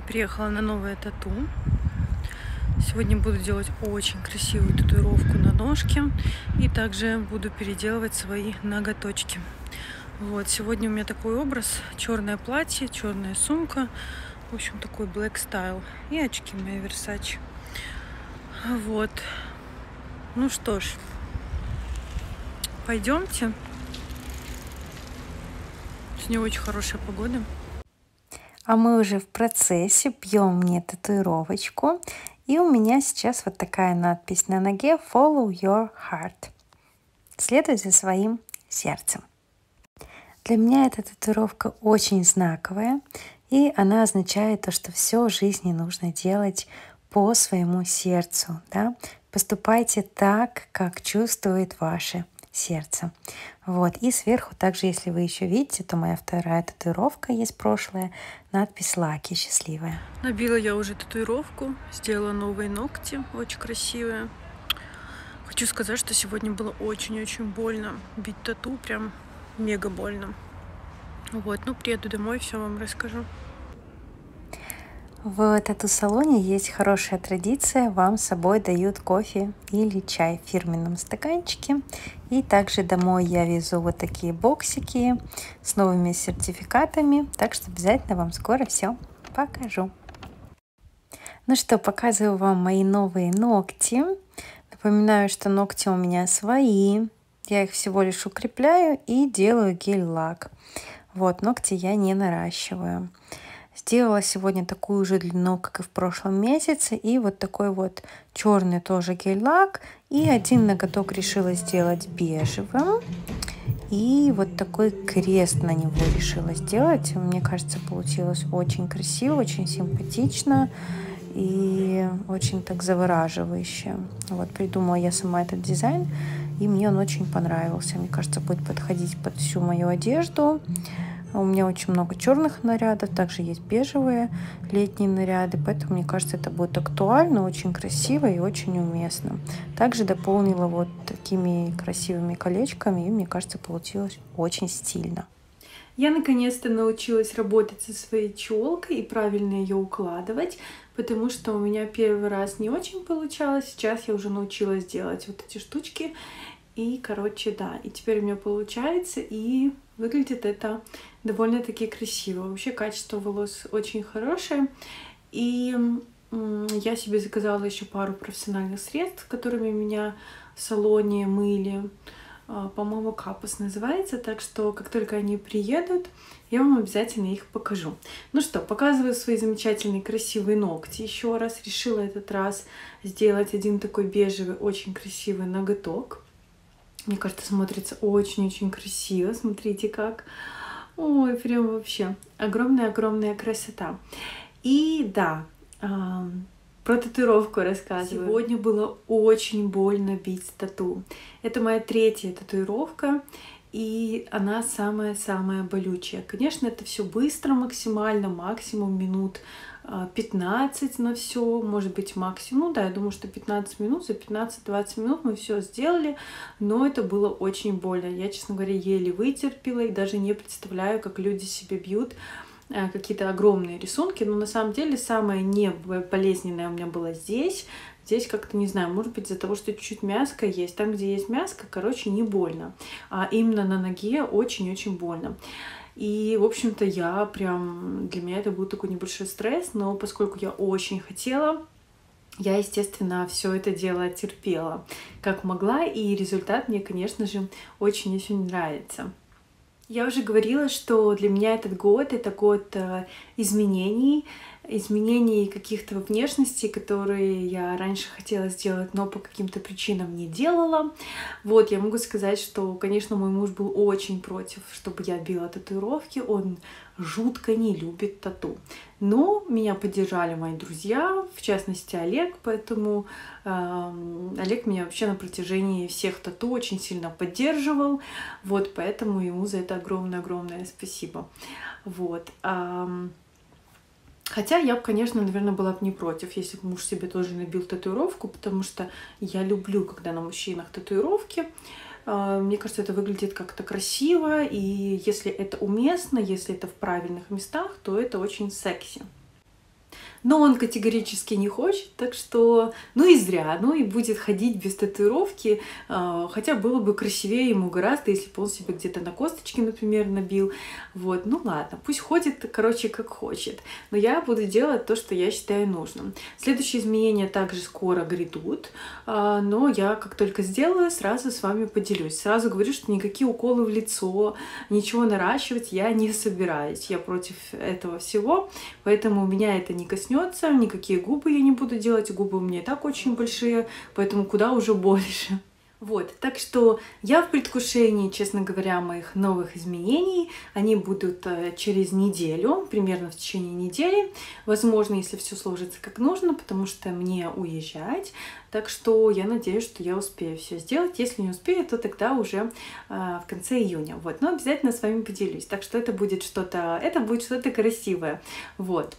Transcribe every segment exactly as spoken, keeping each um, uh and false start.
Приехала на новое тату. Сегодня буду делать очень красивую татуировку на ножке. И также буду переделывать свои ноготочки. Вот, сегодня у меня такой образ. Черное платье, черная сумка. В общем, такой black style. И очки мои Versace. Вот. Ну что ж. Пойдемте. Сегодня очень хорошая погода. А мы уже в процессе, бьем мне татуировочку. И у меня сейчас вот такая надпись на ноге Follow your heart. Следуй за своим сердцем. Для меня эта татуировка очень знаковая. И она означает то, что все в жизни нужно делать по своему сердцу. Да? Поступайте так, как чувствует ваше сердце. Вот. И сверху также, если вы еще видите, то моя вторая татуировка есть прошлая. Надпись Lucky, счастливая. Набила я уже татуировку, сделала новые ногти, очень красивые. Хочу сказать, что сегодня было очень-очень больно. Бить тату прям мега больно. Вот, ну приеду домой, все вам расскажу. В тату-салоне есть хорошая традиция. Вам с собой дают кофе или чай в фирменном стаканчике. И также домой я везу вот такие боксики с новыми сертификатами. Так что обязательно вам скоро все покажу. Ну что, показываю вам мои новые ногти. Напоминаю, что ногти у меня свои. Я их всего лишь укрепляю и делаю гель-лак. Вот, ногти я не наращиваю. Сделала сегодня такую же длину, как и в прошлом месяце. И вот такой вот черный тоже гель-лак. И один ноготок решила сделать бежевым. И вот такой крест на него решила сделать. Мне кажется, получилось очень красиво, очень симпатично. И очень так завораживающе. Вот придумала я сама этот дизайн. И мне он очень понравился. Мне кажется, будет подходить под всю мою одежду. У меня очень много черных нарядов, также есть бежевые летние наряды, поэтому мне кажется, это будет актуально, очень красиво и очень уместно. Также дополнила вот такими красивыми колечками, и мне кажется, получилось очень стильно. Я наконец-то научилась работать со своей челкой и правильно ее укладывать, потому что у меня первый раз не очень получалось, сейчас я уже научилась делать вот эти штучки. И, короче, да, и теперь у меня получается, и выглядит это довольно-таки красиво. Вообще качество волос очень хорошее. И я себе заказала еще пару профессиональных средств, которыми меня в салоне мыли. По-моему, Капус называется. Так что, как только они приедут, я вам обязательно их покажу. Ну что, показываю свои замечательные красивые ногти. Еще раз решила этот раз сделать один такой бежевый, очень красивый ноготок. Мне кажется, смотрится очень-очень красиво. Смотрите как. Ой, прям вообще огромная-огромная красота. И да, э, про татуировку рассказываю. Сегодня было очень больно бить тату. Это моя третья татуировка. И она самая-самая болючая. Конечно, это все быстро максимально, максимум минут пятнадцать на все, может быть максимум, ну да, я думаю, что пятнадцать минут, за пятнадцать-двадцать минут мы все сделали, но это было очень больно. Я, честно говоря, еле вытерпела и даже не представляю, как люди себе бьют какие-то огромные рисунки, но на самом деле самое не болезненное у меня было здесь. Здесь как-то, не знаю, может быть, из-за того, что чуть-чуть мяско есть. Там, где есть мяско, короче, не больно. А именно на ноге очень-очень больно. И, в общем-то, я прям... Для меня это был такой небольшой стресс, но поскольку я очень хотела, я, естественно, все это дело терпела как могла. И результат мне, конечно же, очень-очень нравится. Я уже говорила, что для меня этот год — это год изменений, изменений каких-то внешностей, которые я раньше хотела сделать, но по каким-то причинам не делала. Вот, я могу сказать, что, конечно, мой муж был очень против, чтобы я била татуировки, он жутко не любит тату. Но меня поддержали мои друзья, в частности Олег, поэтому э, Олег меня вообще на протяжении всех тату очень сильно поддерживал, вот, поэтому ему за это огромное-огромное спасибо. Вот. Э, Хотя я бы, конечно, наверное, была бы не против, если бы муж себе тоже набил татуировку, потому что я люблю, когда на мужчинах татуировки. Мне кажется, это выглядит как-то красиво, и если это уместно, если это в правильных местах, то это очень секси. но он категорически не хочет, так что, ну и зря, ну и будет ходить без татуировки, хотя было бы красивее ему гораздо, если бы он себе где-то на косточке, например, набил, вот, ну ладно, пусть ходит, короче, как хочет, но я буду делать то, что я считаю нужным. Следующие изменения также скоро грядут, но я как только сделаю, сразу с вами поделюсь. Сразу говорю, что никакие уколы в лицо, ничего наращивать я не собираюсь, я против этого всего, поэтому меня это не коснется, никакие губы я не буду делать, губы у меня и так очень большие, поэтому куда уже больше. Вот, так что я в предвкушении, честно говоря, моих новых изменений. Они будут через неделю, примерно в течение недели. Возможно, если все сложится как нужно, потому что мне уезжать. Так что я надеюсь, что я успею все сделать. Если не успею, то тогда уже э, в конце июня. Вот, но обязательно с вами поделюсь. Так что это будет что-то, это будет что-то красивое. Вот.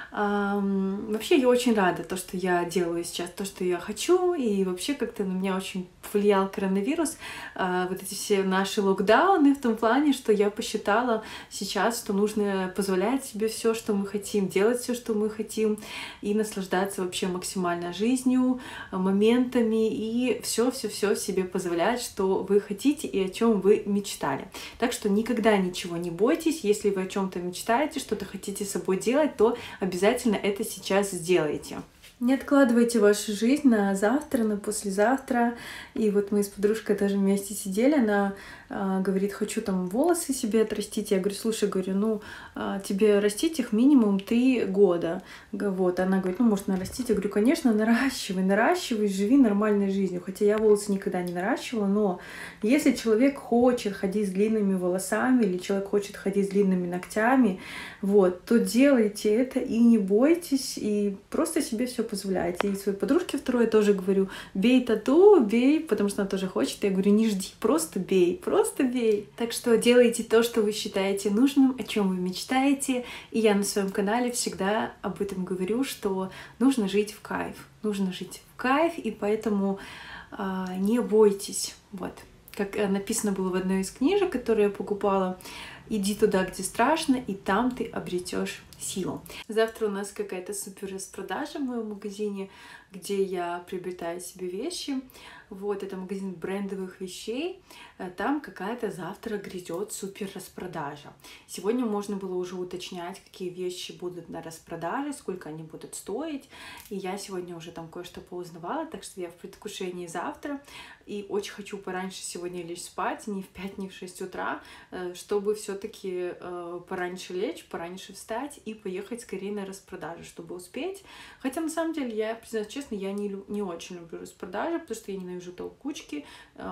Um, вообще я очень рада, то, что я делаю сейчас, то, что я хочу, и вообще как-то на меня очень повлиял коронавирус, uh, вот эти все наши локдауны в том плане, что я посчитала сейчас, что нужно позволять себе все, что мы хотим, делать все, что мы хотим, и наслаждаться вообще максимально жизнью, моментами, и все-все-все себе позволять, что вы хотите и о чем вы мечтали. Так что никогда ничего не бойтесь, если вы о чем-то мечтаете, что-то хотите с собой делать, то обязательно Обязательно это сейчас сделайте. Не откладывайте вашу жизнь на завтра, на послезавтра. И вот мы с подружкой даже вместе сидели, она э, говорит, хочу там волосы себе отрастить. Я говорю, слушай, говорю, ну э, тебе растить их минимум три года. Вот, она говорит, ну может нарастить. Я говорю, конечно, наращивай, наращивай, живи нормальной жизнью. Хотя я волосы никогда не наращивала, но если человек хочет ходить с длинными волосами или человек хочет ходить с длинными ногтями, вот, то делайте это и не бойтесь, и просто себе все позволяйте. И своей подружке второй тоже говорю, бей тату, бей, потому что она тоже хочет. Я говорю, не жди, просто бей, просто бей. Так что делайте то, что вы считаете нужным, о чем вы мечтаете. И я на своем канале всегда об этом говорю, что нужно жить в кайф. Нужно жить в кайф, и поэтому а, не бойтесь. Вот. Как написано было в одной из книжек, которую я покупала, иди туда, где страшно, и там ты обретешь силу. Завтра у нас какая-то супер распродажа в моем магазине, где я приобретаю себе вещи. Вот, это магазин брендовых вещей. Там какая-то завтра грядет супер распродажа. Сегодня можно было уже уточнять, какие вещи будут на распродаже, сколько они будут стоить. И я сегодня уже там кое-что поузнавала, так что я в предвкушении завтра. И очень хочу пораньше сегодня лечь спать, не в пять, не в шесть утра, чтобы все-таки пораньше лечь, пораньше встать и поехать скорее на распродажу, чтобы успеть. Хотя, на самом деле, я, признаюсь честно, я не, не очень люблю распродажи, потому что я ненавижу толкучки,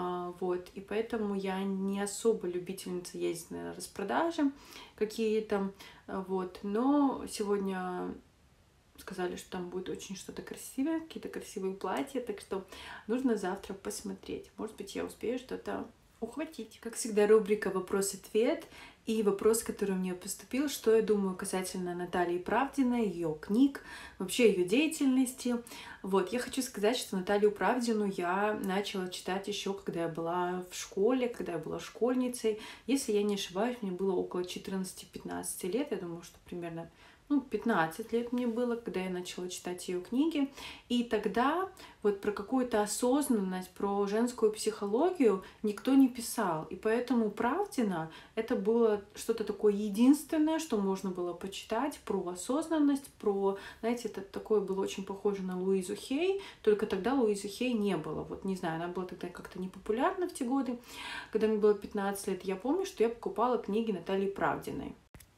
вот, и поэтому я не особо любительница ездить на распродажи какие-то, вот, но сегодня сказали, что там будет очень что-то красивое, какие-то красивые платья, так что нужно завтра посмотреть. Может быть, я успею что-то ухватить. Как всегда, рубрика «Вопрос-ответ». И вопрос, который мне поступил, что я думаю касательно Натальи Правдиной, ее книг, вообще ее деятельности. Вот, я хочу сказать, что Наталью Правдину я начала читать еще, когда я была в школе, когда я была школьницей. Если я не ошибаюсь, мне было около четырнадцати-пятнадцати лет, я думаю, что примерно ну, пятнадцать лет мне было, когда я начала читать ее книги. И тогда вот про какую-то осознанность, про женскую психологию никто не писал. И поэтому Правдина это было что-то такое единственное, что можно было почитать про осознанность, про, знаете, это такое было очень похоже на Луизу Хей, только тогда Луизы Хей не было. Вот не знаю, она была тогда как-то непопулярна в те годы, когда мне было пятнадцать лет. Я помню, что я покупала книги Натальи Правдиной.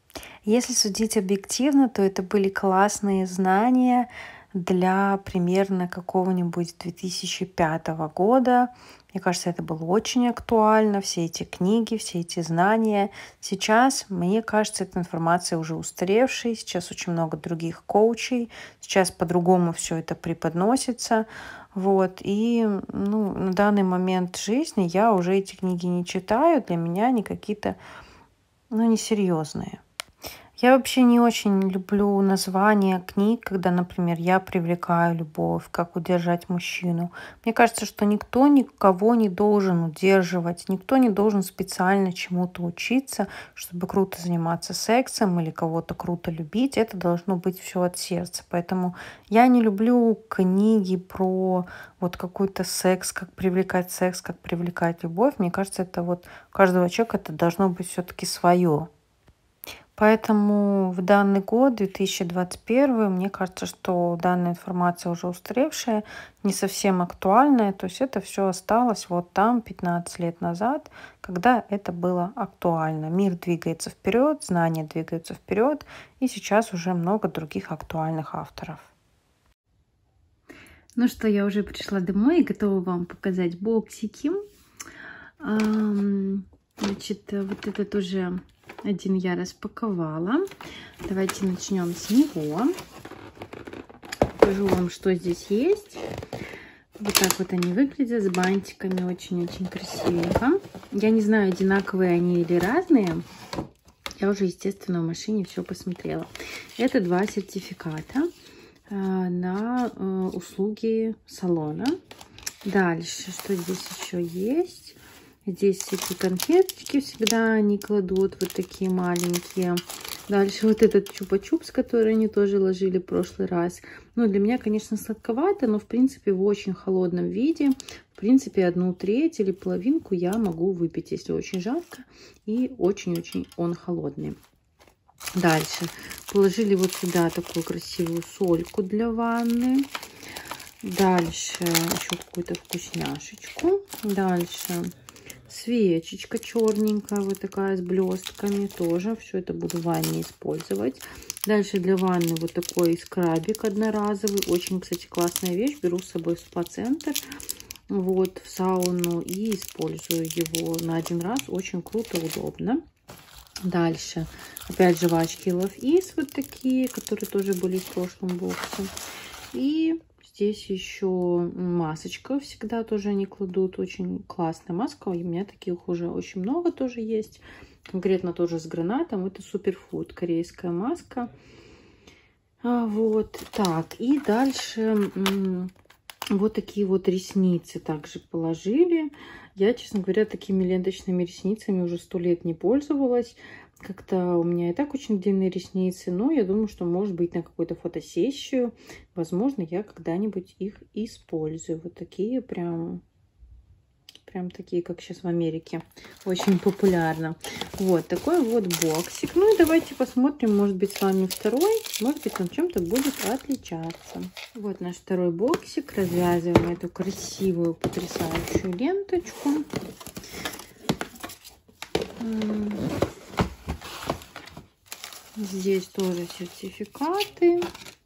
Если судить объективно, то это были классные знания для примерно какого-нибудь две тысячи пятого года. Мне кажется, это было очень актуально, все эти книги, все эти знания. Сейчас, мне кажется, эта информация уже устаревшая, сейчас очень много других коучей, сейчас по-другому все это преподносится. Вот. И ну, на данный момент жизни я уже эти книги не читаю, для меня они какие-то ну, несерьезные. Я вообще не очень люблю названия книг, когда, например, «Я привлекаю любовь», «Как удержать мужчину». Мне кажется, что никто никого не должен удерживать, никто не должен специально чему-то учиться, чтобы круто заниматься сексом или кого-то круто любить. Это должно быть все от сердца. Поэтому я не люблю книги про вот какой-то секс, как привлекать секс, как привлекать любовь. Мне кажется, это вот у каждого человека это должно быть все-таки свое. Поэтому в данный год, две тысячи двадцать первый, мне кажется, что данная информация уже устаревшая, не совсем актуальная. То есть это все осталось вот там пятнадцать лет назад, когда это было актуально. Мир двигается вперед, знания двигаются вперед, и сейчас уже много других актуальных авторов. Ну что, я уже пришла домой и готова вам показать боксики. Значит, вот этот уже один я распаковала. Давайте начнем с него. Покажу вам, что здесь есть. Вот так вот они выглядят с бантиками. Очень-очень красивенько. Я не знаю, одинаковые они или разные. Я уже, естественно, в машине все посмотрела. Это два сертификата на услуги салона. Дальше, что здесь еще есть? Здесь такие конфетки всегда они кладут, вот такие маленькие. Дальше вот этот чупа-чупс, который они тоже ложили в прошлый раз. Ну, для меня, конечно, сладковато, но, в принципе, в очень холодном виде. В принципе, одну треть или половинку я могу выпить, если очень жарко. И очень-очень он холодный. Дальше положили вот сюда такую красивую сольку для ванны. Дальше еще какую-то вкусняшечку. Дальше свечечка черненькая, вот такая с блестками. Тоже все это буду в ванне использовать. Дальше для ванны вот такой скрабик одноразовый. Очень, кстати, классная вещь. Беру с собой в спа-центр, вот, в сауну и использую его на один раз. Очень круто, удобно. Дальше опять жвачки Love Is вот такие, которые тоже были в прошлом боксе. И здесь еще масочка всегда тоже они кладут. Очень классная маска. У меня таких уже очень много тоже есть. Конкретно тоже с гранатом. Это суперфуд. Корейская маска. Вот. Так. И дальше вот такие вот ресницы также положили. Я, честно говоря, такими ленточными ресницами уже сто лет не пользовалась. Как-то у меня и так очень длинные ресницы, но я думаю, что может быть на какую-то фотосессию, возможно, я когда-нибудь их использую. Вот такие прям, прям такие, как сейчас в Америке, очень популярно. Вот такой вот боксик. Ну и давайте посмотрим, может быть, с вами второй, может быть, он чем-то будет отличаться. Вот наш второй боксик. Развязываем эту красивую, потрясающую ленточку. Здесь тоже сертификаты.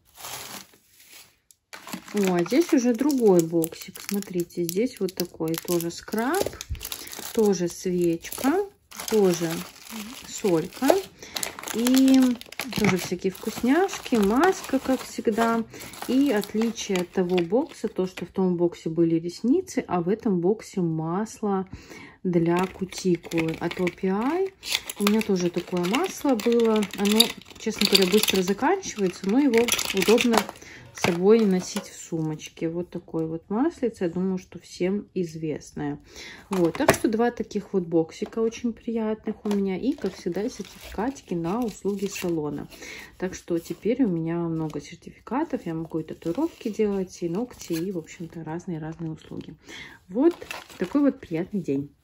О, а здесь уже другой боксик. Смотрите, здесь вот такой тоже скраб, тоже свечка, тоже солька. И тоже всякие вкусняшки, маска, как всегда. И отличие от того бокса, то, что в том боксе были ресницы, а в этом боксе масло для кутикулы от о пи ай. У меня тоже такое масло было. Оно, честно говоря, быстро заканчивается, но его удобно с собой носить в сумочке. Вот такой вот маслице, я думаю, что всем известное. Вот, так что два таких вот боксика очень приятных у меня. И, как всегда, сертификатики на услуги салона. Так что теперь у меня много сертификатов. Я могу и татуировки делать, и ногти, и, в общем-то, разные-разные услуги. Вот такой вот приятный день.